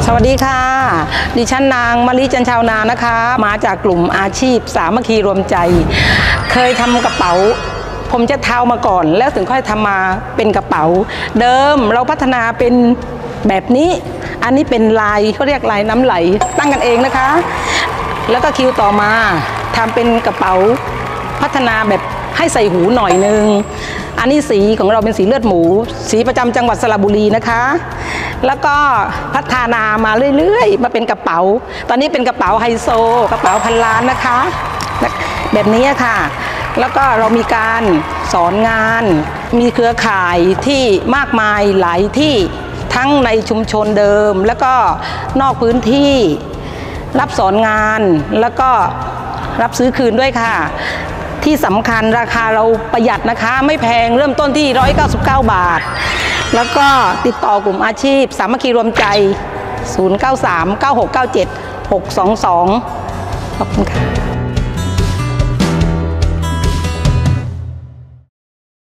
สวัสดีค่ะดิฉันนางมะลิจันชาวนานะคะมาจากกลุ่มอาชีพสามัคคีรวมใจเคยทำกระเป๋าผมจะเท้ามาก่อนแล้วถึงค่อยทำมาเป็นกระเป๋าเดิมเราพัฒนาเป็นแบบนี้อันนี้เป็นลายเขาเรียกลายน้ำไหลตั้งกันเองนะคะแล้วก็คิวต่อมาทำเป็นกระเป๋าพัฒนาแบบให้ใส่หูหน่อยนึงอันนี้สีของเราเป็นสีเลือดหมูสีประจำจังหวัดสระบุรีนะคะแล้วก็พัฒนามาเรื่อยๆมาเป็นกระเป๋าตอนนี้เป็นกระเป๋าไฮโซกระเป๋าพันล้านนะคะแบบนี้ค่ะแล้วก็เรามีการสอนงานมีเครือข่ายที่มากมายหลายที่ทั้งในชุมชนเดิมแล้วก็นอกพื้นที่รับสอนงานแล้วก็รับซื้อคืนด้วยค่ะที่สำคัญราคาเราประหยัดนะคะไม่แพงเริ่มต้นที่199 บาทแล้วก็ติดต่อกลุ่มอาชีพสามัคคีรวมใจ0939697622ขอบคุณค่ะ